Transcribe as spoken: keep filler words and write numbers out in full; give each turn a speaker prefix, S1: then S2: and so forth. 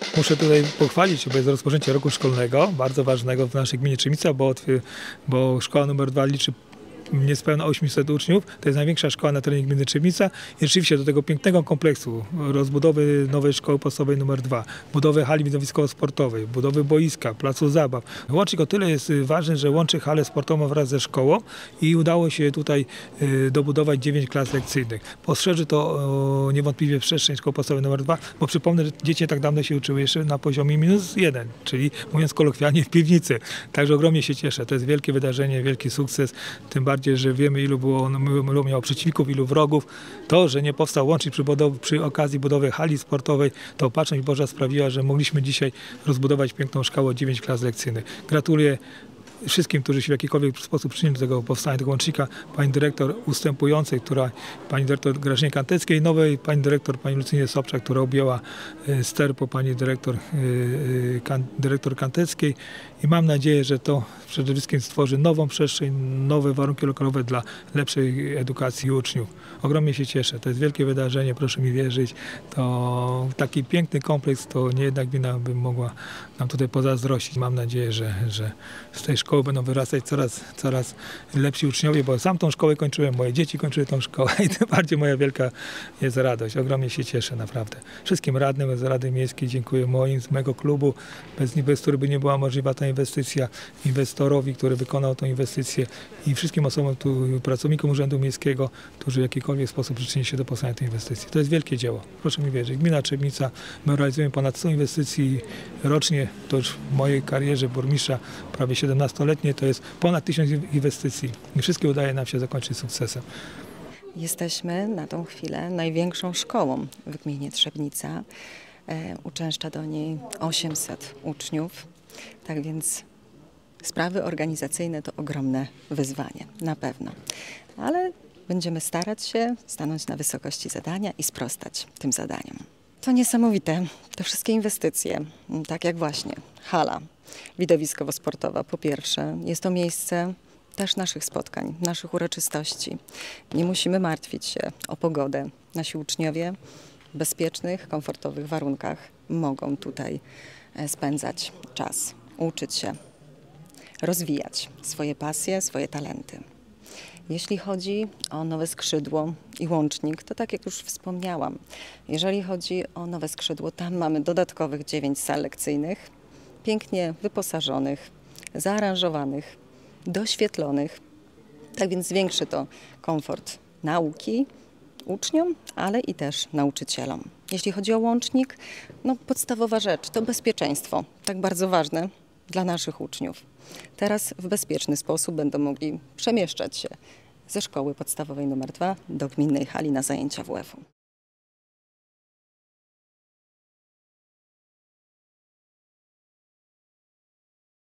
S1: Muszę tutaj pochwalić, bo jest rozpoczęcie roku szkolnego, bardzo ważnego w naszej gminie Trzemica, bo, bo szkoła numer dwa liczy niespełna osiemset uczniów. To jest największa szkoła na terenie gminy Trzemica i rzeczywiście do tego pięknego kompleksu rozbudowy nowej szkoły podstawowej numer dwa, budowy hali widowiskowo-sportowej, budowy boiska, placu zabaw. Łącznik o tyle jest ważny, że łączy halę sportową wraz ze szkołą i udało się tutaj dobudować dziewięć klas lekcyjnych. Poszerzy to niewątpliwie przestrzeń szkoły podstawowej numer dwa, bo przypomnę, że dzieci tak dawno się uczyły jeszcze na poziomie minus jeden, czyli mówiąc kolokwialnie w piwnicy. Także ogromnie się cieszę. To jest wielkie wydarzenie, wielki sukces, tym bardziej że wiemy, ilu było, ilu miało przeciwników, ilu wrogów. To, że nie powstał łącznik przy, budow, przy okazji budowy hali sportowej, to opatrzność Boża sprawiła, że mogliśmy dzisiaj rozbudować piękną szkołę, dziewięć klas lekcyjnych. Gratuluję wszystkim, którzy się w jakikolwiek sposób przyczynili do tego powstania tego łącznika, pani dyrektor ustępującej, która, pani dyrektor Grażynie Kanteckiej, nowej pani dyrektor, pani Lucynie Sobczak, która objęła ster po pani dyrektor, kan, dyrektor Kanteckiej i mam nadzieję, że to przede wszystkim stworzy nową przestrzeń, nowe warunki lokalowe dla lepszej edukacji uczniów. Ogromnie się cieszę, to jest wielkie wydarzenie, proszę mi wierzyć, to taki piękny kompleks, to nie jedna gmina by mogła nam tutaj pozazdrościć. Mam nadzieję, że, że z tej szkoły będą wyrastać coraz, coraz lepsi uczniowie, bo sam tą szkołę kończyłem, moje dzieci kończyły tą szkołę i tym bardziej moja wielka jest radość. Ogromnie się cieszę, naprawdę. Wszystkim radnym z Rady Miejskiej dziękuję, moim, z mego klubu, bez, bez których by nie była możliwa ta inwestycja, inwestorowi, który wykonał tę inwestycję i wszystkim osobom, tu, pracownikom Urzędu Miejskiego, którzy w jakikolwiek sposób przyczynili się do powstania tej inwestycji. To jest wielkie dzieło, proszę mi wierzyć. Gmina Trzemica, my realizujemy ponad sto inwestycji rocznie, to już w mojej karierze burmistrza prawie siedemnastoletniej, to jest ponad tysiąc inwestycji i wszystkie udaje nam się zakończyć sukcesem.
S2: Jesteśmy na tą chwilę największą szkołą w gminie Trzebnica. E, uczęszcza do niej osiemset uczniów, tak więc sprawy organizacyjne to ogromne wyzwanie, na pewno. Ale będziemy starać się stanąć na wysokości zadania i sprostać tym zadaniom. To niesamowite, te wszystkie inwestycje, tak jak właśnie hala widowiskowo-sportowa po pierwsze. Jest to miejsce też naszych spotkań, naszych uroczystości. Nie musimy martwić się o pogodę. Nasi uczniowie w bezpiecznych, komfortowych warunkach mogą tutaj spędzać czas, uczyć się, rozwijać swoje pasje, swoje talenty. Jeśli chodzi o nowe skrzydło i łącznik, to tak jak już wspomniałam, jeżeli chodzi o nowe skrzydło, tam mamy dodatkowych dziewięć sal lekcyjnych, pięknie wyposażonych, zaaranżowanych, doświetlonych, tak więc zwiększy to komfort nauki uczniom, ale i też nauczycielom. Jeśli chodzi o łącznik, no podstawowa rzecz to bezpieczeństwo, tak bardzo ważne dla naszych uczniów. Teraz w bezpieczny sposób będą mogli przemieszczać się ze szkoły podstawowej numer dwa do gminnej hali na zajęcia W F u.